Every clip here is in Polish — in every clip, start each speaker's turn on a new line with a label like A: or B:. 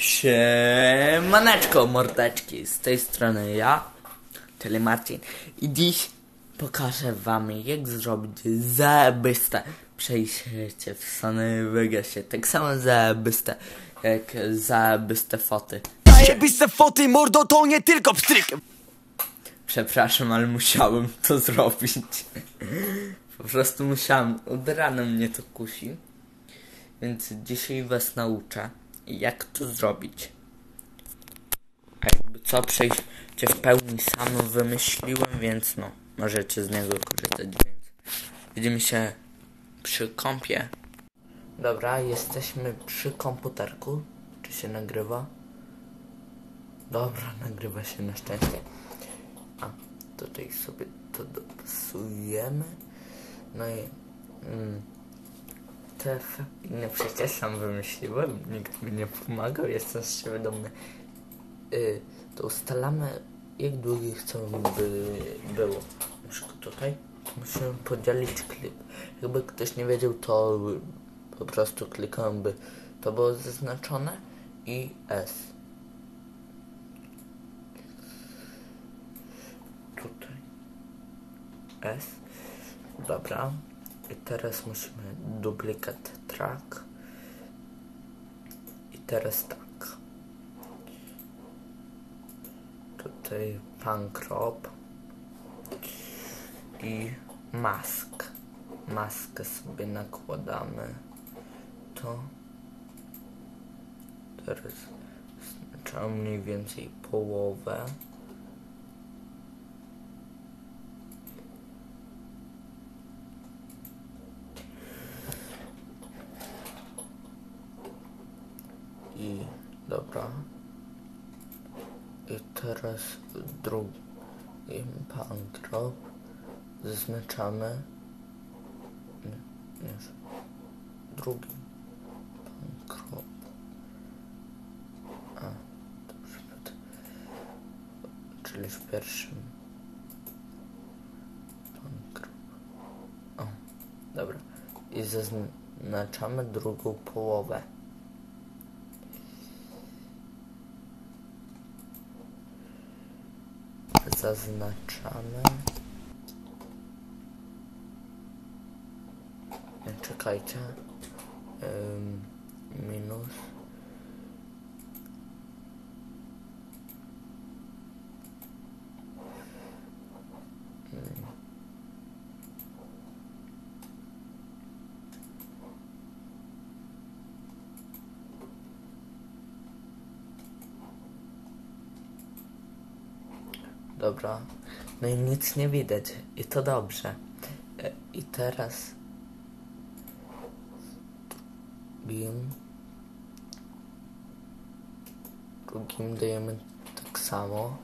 A: Siemaneczko mordeczki, z tej strony ja, czyli Marcin, i dziś pokażę wam, jak zrobić zajebiste przejście w Sony Vegasie, tak samo zajebiste jak zajebiste foty.
B: Zajebiste foty, mordo, to nie tylko pstryk.
A: Przepraszam, ale musiałem to zrobić. Po prostu musiałem, od rana mnie to kusi. Więc dzisiaj was nauczę, jak to zrobić. A jakby co, przejście w pełni sam wymyśliłem, więc no, możecie z niego korzystać, więc widzimy się przy kompie. Dobra, jesteśmy przy komputerku. Czy się nagrywa? Dobra, nagrywa się na szczęście. A, tutaj sobie to dopasujemy. No i te inne przecież sam wymyśliłem, nikt mi nie pomagał, jestem z siebie dumny. To ustalamy, jak długi chcemy, by było. Na przykład tutaj musimy podzielić klip. Jakby ktoś nie wiedział, to po prostu klikałem, by to było zaznaczone i S. Tutaj S. Dobra. I teraz musimy duplikat track. I teraz tak. Tutaj pankrop i mask. Maskę sobie nakładamy. To teraz znaczamy mniej więcej połowę. I dobra. I teraz drugi pankrop zaznaczamy. Nie, drugi pankrop. A, dobrze. Czyli w pierwszym pankrop. O, dobra. I zaznaczamy drugą połowę. Zaznaczamy. Czekajcie. Minus. Dobra, no i nic nie widać i to dobrze. I teraz drugim dajemy tak samo.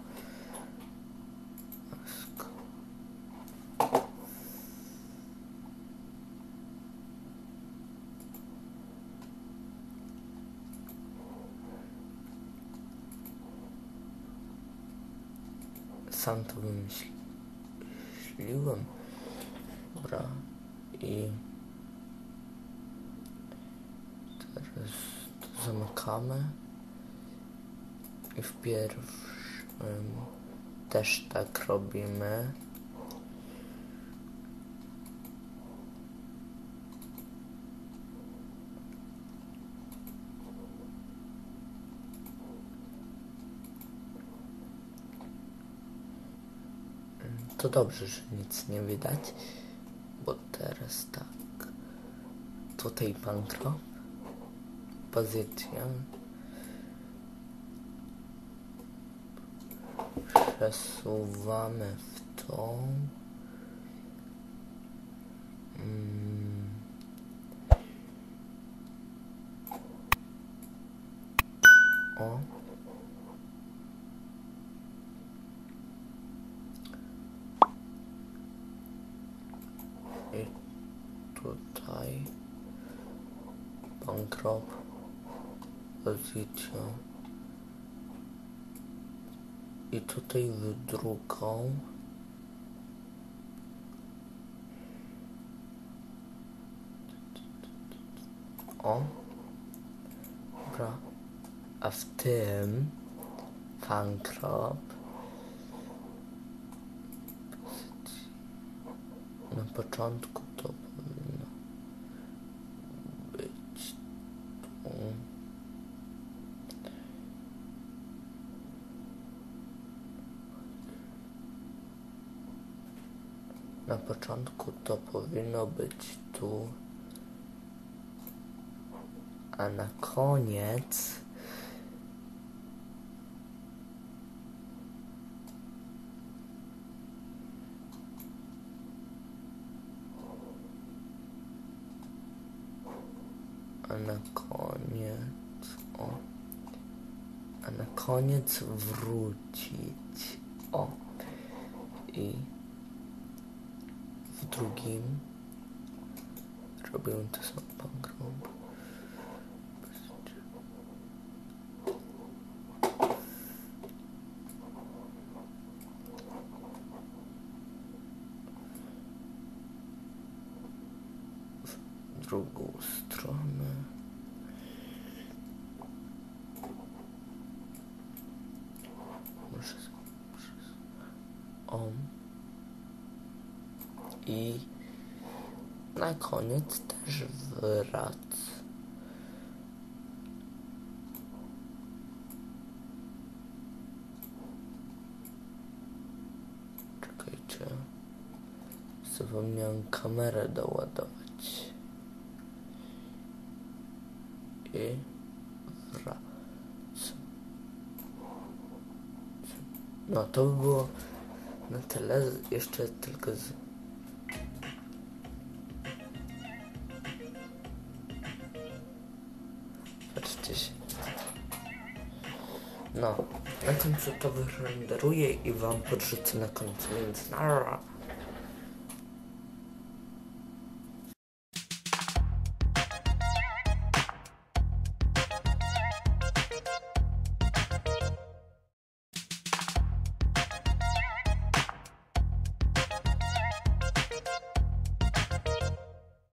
A: Sam to wymyśliłem. Dobra. I teraz to zamykamy. I w pierwszym też tak robimy. To dobrze, że nic nie widać, bo teraz tak, tutaj pankrop, pozycję, przesuwamy w tą, o. I tutaj pankrop, pozycję i tutaj w drugą. O, dobra. a w tym fankrop na początku to powinno być tu. Na początku to powinno być tu, a na koniec a na koniec wrócić. O. I w drugim robię to samo pankrop. W drugą stronę. O. I na koniec też wrac. Czekajcie. Zapomniałem kamerę doładować. I wrac. No to by było na tyle. Jeszcze tylko patrzcie się. No, na tym co to wyrenderuję i wam podrzucę na końcu, więc nara.